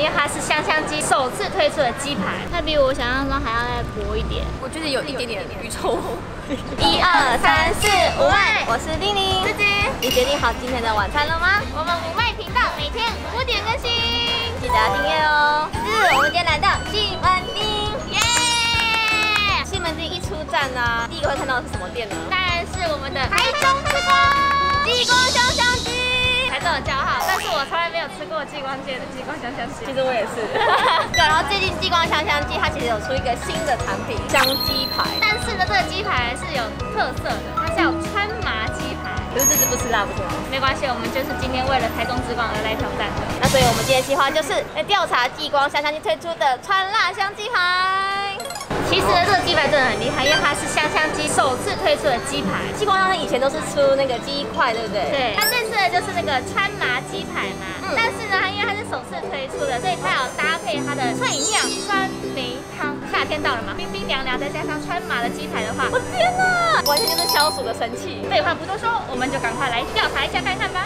因为它是香香鸡首次推出的鸡排，它比我想象中还要再薄一点。 我觉得有一点点鱼臭。 1、2、3、4、5麦， 我是丁玲， 自己。 你决定好今天的晚餐了吗？ 我们5麦频道每天5点更新， 记得要订阅哦。 我们今天来到西门町，耶！ 西门町一出站啊，第一个会看到的是什么店呢？ 当然是我们的台中之光激光香香鸡。台中的骄傲，但是我从来没有吃过激光街的激光香香鸡。 其实我也是。对，然后最近激光香香鸡它其实有出一个新的产品香鸡排， 但是呢，这个鸡排是有特色的，它叫川麻鸡排。 可是这次不吃辣不是吗？ 没关系，我们就是今天为了台中之光而来挑战的。 那所以我们今天的计划就是来调查激光香香鸡推出的川辣香鸡排。 其实呢，这个鸡排真的很厉害，因为它是香香鸡首次推出的鸡排。 激光香香以前都是出那个鸡块，对不对？ 对，它这次的就是那个川麻鸡排嘛。但是呢，它因为它是首次推出的，所以它有搭配它的脆酿酸梅汤。夏天到了嘛，冰冰凉凉，再加上川麻的鸡排的话， 我天哪，完全就是消暑的神器。 废话不多说，我们就赶快来调查一下看看吧。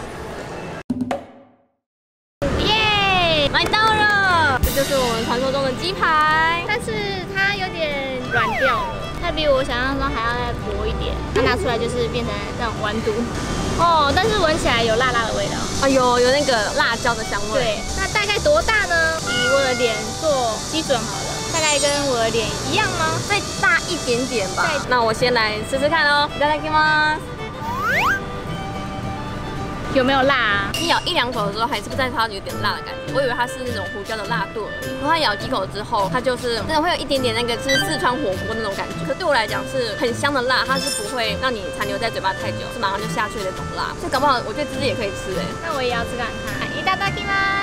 耶， 买到了，这就是我们传说中的鸡排， 但是它有点软掉了，它比我想象中还要再薄一点。它拿出来就是变成那种丸肚哦，但是闻起来有辣辣的味道。 哎呦，有那个辣椒的香味。 对，那大概多大呢？以我的脸做基准好了，大概跟我的脸一样吗？ 再大一点点吧。那我先来试试看哦。いただきます。 有没有辣啊？ 你咬1、2口的时候，还是不知道它有点辣的感觉。我以为它是那种胡椒的辣度而已。然后它咬几口之后，它就是真的会有一点点那个吃四川火锅那种感觉。可对我来讲是很香的辣，它是不会让你残留在嘴巴太久，是马上就下去的那种辣。所以搞不好我觉得芝芝也可以吃哎。 那我也要吃看看。いただきます。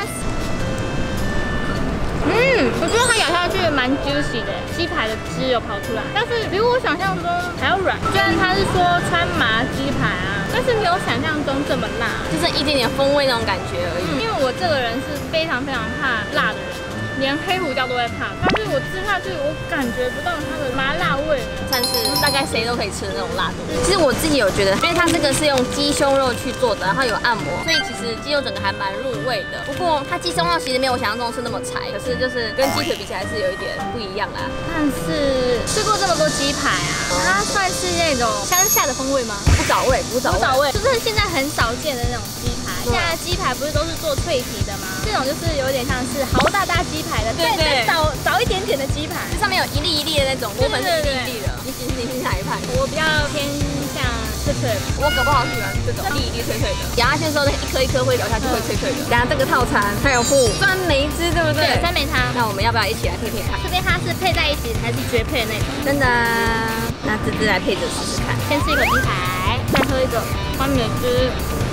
我觉得它咬下去蛮 juicy 的，鸡排的汁有跑出来，但是比我想象中还要软。虽然它是说川麻鸡排啊，但是没有想象中这么辣， 就是一点点风味那种感觉而已。 因为我这个人是非常非常怕辣的人，连黑胡椒都会怕，但是我吃下去我感觉不到它的麻辣味， 算是大概谁都可以吃的那种辣度。其实我自己有觉得，因为它这个是用鸡胸肉去做的，然后有按摩，所以其实鸡肉整个还蛮入味的。不过它鸡胸肉其实没有我想象中是那么柴，可是就是跟鸡腿比起来是有一点不一样啦。 但是吃过这么多鸡排啊，它算是那种乡下的风味吗？ 不找味，不找味， 就是现在很少见的那种鸡排。现在鸡排不是都是做脆皮的吗？这种就是有点像是豪大大鸡排的，对，早一点点的鸡排， 上面有一粒一粒的那种，我本是一粒一粒的。你是哪一派？ 我比较偏向脆脆的， 我搞不好喜欢这种一粒一粒脆脆的，咬下去的时候那一颗一颗会咬下去会脆脆的。等下这个套餐它有附酸梅汁，对不对？ 对，酸梅汤。那我们要不要一起来配配看？ 这边它是配在一起才是绝配的那种， 真的。那芝芝来配着试试看。 先吃一口鸡排，再喝一个酸梅汁。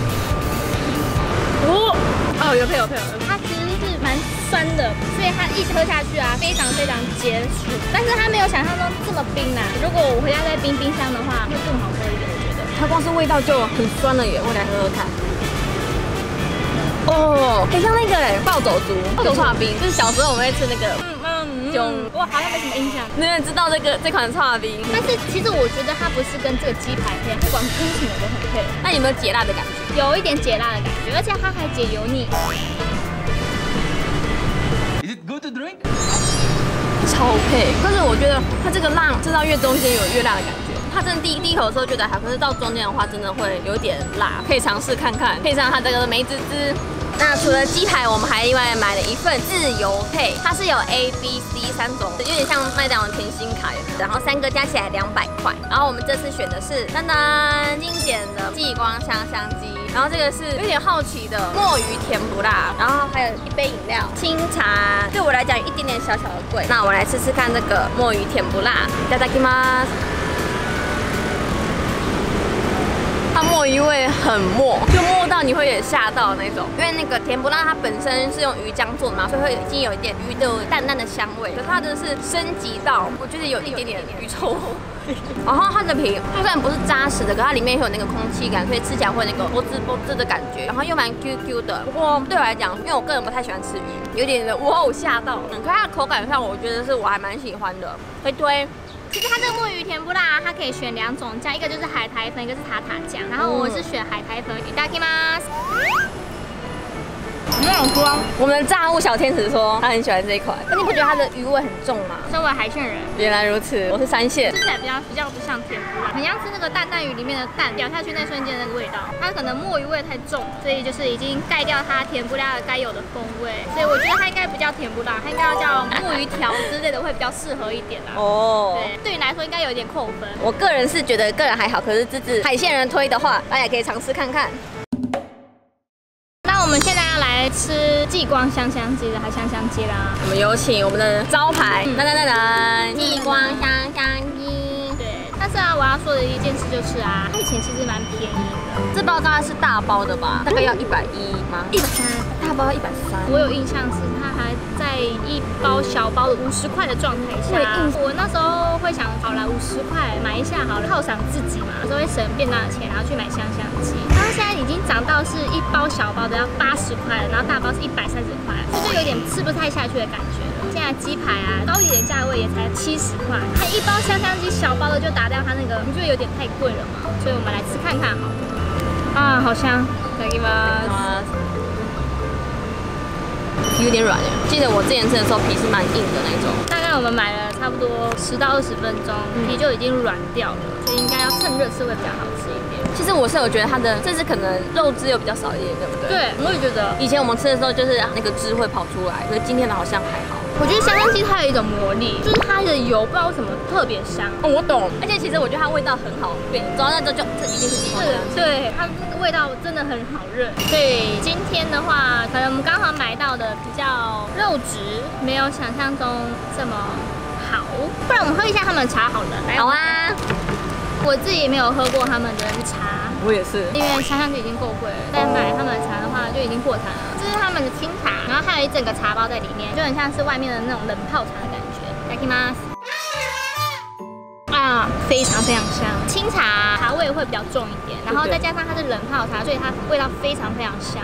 哦，有配。它其实是蛮酸的，所以它一喝下去啊，非常非常解暑。但是它没有想象中这么冰啊。如果我回家再冰冰箱的话，会更好喝一点，我觉得。 它光是味道就很酸了耶，我来喝喝看。哦，很像那个暴走族刨冰，就是小时候我们会吃那个。 我好像没什么印象。 你们知道这款刨冰？ 但是其实我觉得它不是跟这个鸡排配，不管跟什么都很配。 那有没有解辣的感觉？ 有一点解辣的感觉，而且它还解油腻。 Is it good to drink？ 超配，但是我觉得它这个辣吃到越中间有越辣的感觉。它真的第一口的时候觉得还，可是到中间的话真的会有点辣，可以尝试看看。配上它这个梅子汁。那除了鸡排，我们还另外买了一份自由配，它是有 A、B、C 3种，有点像麦当劳甜心卡，然后3个加起来200块。然后我们这次选的是当当经典的激光香香鸡，然后这个是有点好奇的墨鱼甜不辣，然后还有一杯饮料清茶，对我来讲有一点点小小的贵。那我来试试看这个墨鱼甜不辣，いただきます。它墨鱼味很墨，就墨到你会有点吓到那种。因为那个甜不辣它本身是用鱼浆做的嘛，所以会已经有一点鱼的淡淡的香味。可是它真的是升级到，我觉得有一点点鱼臭。然后它的皮它虽然不是扎实的，可它里面会有那个空气感，所以吃起来会有那个波滋波滋的感觉，然后又蛮 QQ 的。不过对我来讲，因为我个人不太喜欢吃鱼，有点哇哦吓到。可它的口感上，我觉得是我还蛮喜欢的，推。 其实它这个墨鱼甜不辣，它可以选2种酱，一个就是海苔粉，一个是塔塔酱。然后我是选海苔粉。いただきます。 种光。 我们的炸物小天使说他很喜欢这一款，那你不觉得它的鱼味很重吗？ 身为海鲜人， 原来如此，我是山线， 吃起来比较不像甜不辣，很像吃那个淡鱼里面的蛋，咬下去那瞬间的那个味道，它可能墨鱼味太重，所以就是已经盖掉它甜不辣的该有的风味，所以我觉得它应该不叫甜不辣，它应该要叫墨鱼条之类的会比较适合一点啦。 哦， 对，对你来说应该有一点扣分。 我个人是觉得个人还好，可是芝芝海鲜人推的话，大家也可以尝试看看。 那我们现在要来吃继光香香鸡的海香香鸡啦。 我们有请我们的招牌，继光香香鸡。 对，但是啊，我要说的一件事就是啊，它以前其实蛮便宜的。 这包大概是大包的吧，大概要110吗？130，大包要130。 我有印象是它还在一包小包的50块的状态下。我那时候会想，好啦，50块买一下好了，犒赏自己嘛，有时候会省便当的钱，然后去买香香鸡。它现在已经涨到是一包小包的要80块了，然后大包是130块，就有点吃不太下去的感觉了。现在鸡排啊，高一点价位也才70块，它一包香香鸡小包的就打掉它那个，你觉得有点太贵了嘛？所以我们来吃看看好了。啊，好香！いただきます。皮有点软耶，记得我之前吃的时候皮是蛮硬的那种。大概我们买了差不多10到20分钟，皮就已经软掉了，所以应该要趁热吃会比较好吃一点。 其实我是有觉得它的，这次可能肉汁又比较少一点，对不对？ 对，我也觉得。 以前我们吃的时候就是那个汁会跑出来，可是今天的好像还好。 我觉得香香鸡它有一种魔力，就是它的油不知道为什么特别香。 哦，我懂。而且其实我觉得它味道很好变，走到那之后就这一定是鸡光香鸡。 对，它味道真的很好认。所以今天的话，可能我们刚好买到的比较肉质没有想象中这么好，不然我们喝一下他们的茶好了。 好啊。 我自己也没有喝过他们的茶， 我也是， 因为香香鸡已经够贵了，但买他们的茶的话就已经破产了。这是他们的清茶，然后还有一整个茶包在里面，就很像是外面的那种冷泡茶的感觉。いただきます。啊，非常非常香，清茶茶味会比较重一点，然后再加上它是冷泡茶，所以它味道非常非常香。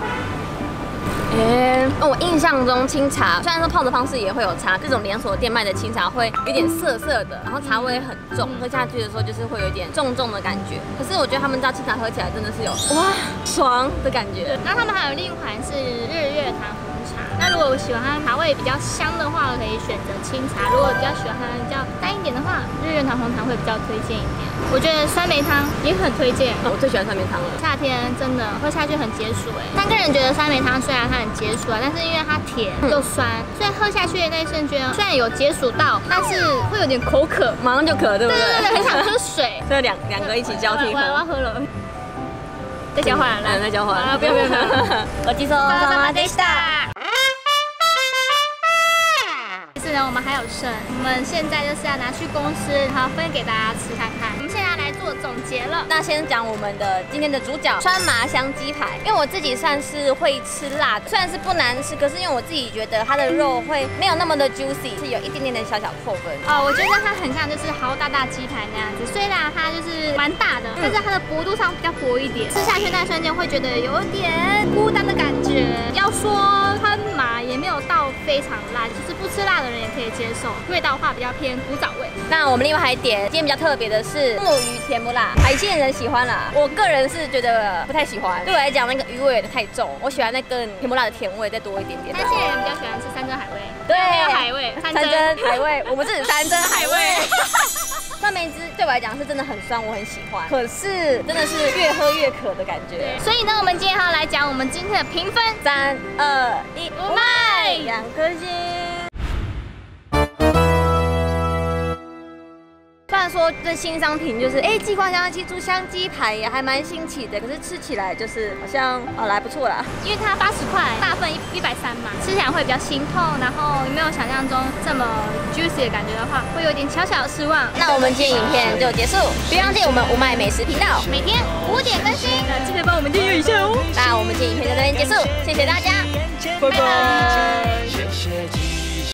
我印象中清茶虽然说泡的方式也会有差，这种连锁店卖的清茶会有点涩涩的，然后茶味很重，喝下去的时候就是会有点重重的感觉。可是我觉得他们家清茶喝起来真的是有哇爽的感觉。 然后他们还有另一款是日月潭红茶，那如果我喜欢它茶味比较香的话，可以选择清茶；如果比较喜欢它比较淡一点的话，日月潭红茶会比较推荐一点。我觉得酸梅汤也很推荐， 我最喜欢酸梅汤了。 夏天真的喝下去很解暑哎。但个人觉得酸梅汤虽然它很解暑啊，但是因为它甜又酸，所以喝下去的那一瞬间虽然有解暑到，但是会有点口渴， 马上就渴，对不对？ 对，很想喝水。 所以两个一起交替喝。 我要喝了。再交换，来， 再交换。 不要。 ごちそうさまでした。 我们还有剩，我们现在就是要拿去公司，然后分给大家吃看看。我们现在来做总结了。 那先讲我们的今天的主角川麻香鸡排，因为我自己算是会吃辣的，虽然是不难吃，可是因为我自己觉得它的肉会没有那么的 juicy， 是有一点点的小扣分。 我觉得它很像就是豪大鸡排那样子，虽然它就是蛮大的，但是它的薄度上比较薄一点，吃下去那瞬间会觉得有点孤单的感觉。要说川麻也没有到非常辣，就是不吃辣的人也可以接受，味道话比较偏古早味。 那我们另外还点，今天比较特别的是墨鱼甜不辣，海鲜人喜欢啦，我个人是觉得不太喜欢，对我来讲那个鱼味有点太重，我喜欢那个甜不辣的甜味再多一点点。 但现在人比较喜欢吃山珍海味， 对， 海味， 山珍海味，我们是山珍海味。酸梅汁对我来讲是真的很酸，我很喜欢，可是真的是越喝越渴的感觉。 所以呢，我们今天要来讲我们今天的评分 ，3、2、1， 五麦 2颗星。虽然说这新商品就是继光香鸡猪香鸡排也还蛮新奇的，可是吃起来就是好像还不错啦。 因为它80块，大份130嘛，吃起来会比较心痛，然后没有想象中这么 juicy 的感觉的话，会有点小小的失望。 那我们今天影片就结束，别忘记我们无麦美食频道每天5点更新，记得帮我们订阅一下哦。 那我们今天影片就到这边结束，谢谢大家， 拜拜。